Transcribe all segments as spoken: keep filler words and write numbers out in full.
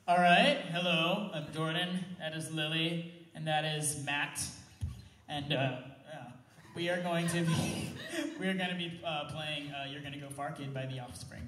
All right, hello, I'm Jordan, that is Lily, and that is Matt, and uh, uh, we are going to be, we are going to be uh, playing uh, You're Gonna Go Far Kid by the Offspring.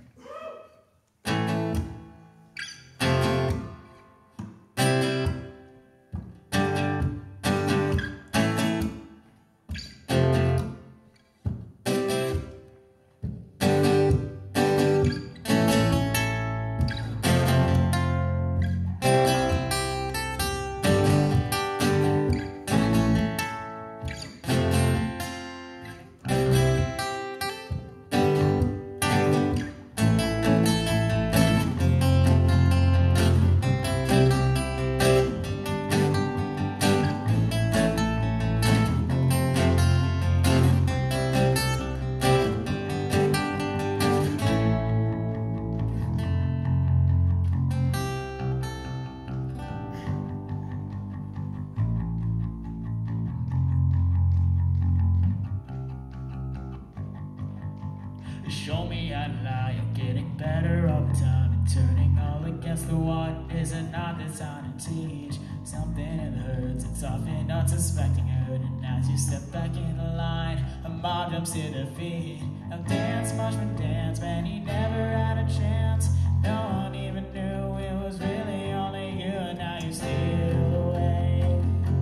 Show me how to lie, I'm getting better all the time, and turning all against the wall isn't not designed to teach. Something that hurts, it's often unsuspecting hurt, and as you step back in the line, a mob jumps to their feet. Now dance, marshman, dance, man, he never had a chance. No one even knew it was really only you, and now you steal away.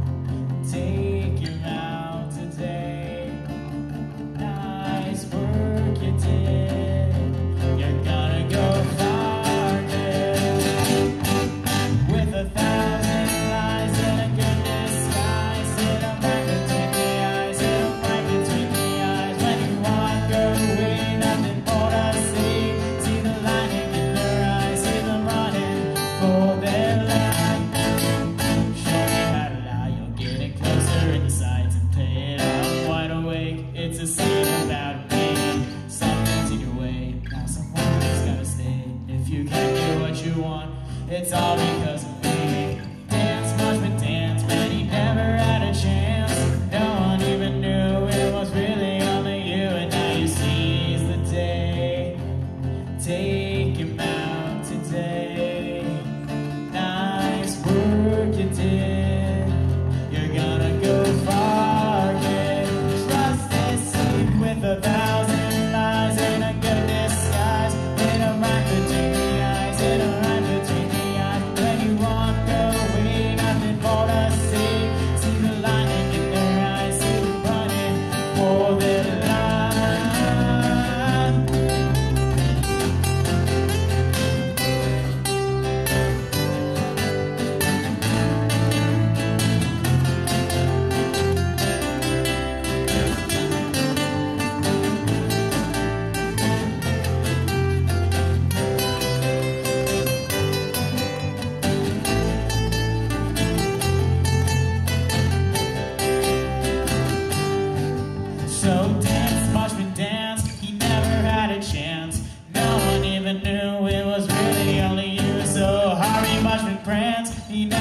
Take him out today. Nice work you did. You're gonna go far, kid. With a thousand lies and a good disguise. Hit 'em right between the eyes, hit 'em right between the eyes. When you walk away, nothing more to see. See the lightning in their eyes, see them running for their life. Show me how to lie, you're getting closer in the sights and pay it off. Wide awake, it's a scene about me. Something's in your way, now someone's gotta stay. If you can't get what you want, it's all because of me. Dance, marshman, dance, man, he never had a chance. No one even knew it was really only you, and now you seize the day. Take him out today. Nice work you did. You're gonna go far, kid. Trust is safe with a thousand lies and a good disguise. Hit 'em right between the eyes, hit 'em right between the eyes. When you walk away, nothing more to see. See the lightning in their eyes, see them running for their life. So dance, marshman, dance, he never had a chance. No one even knew it was really only you. So hurry, marshman, prance, he never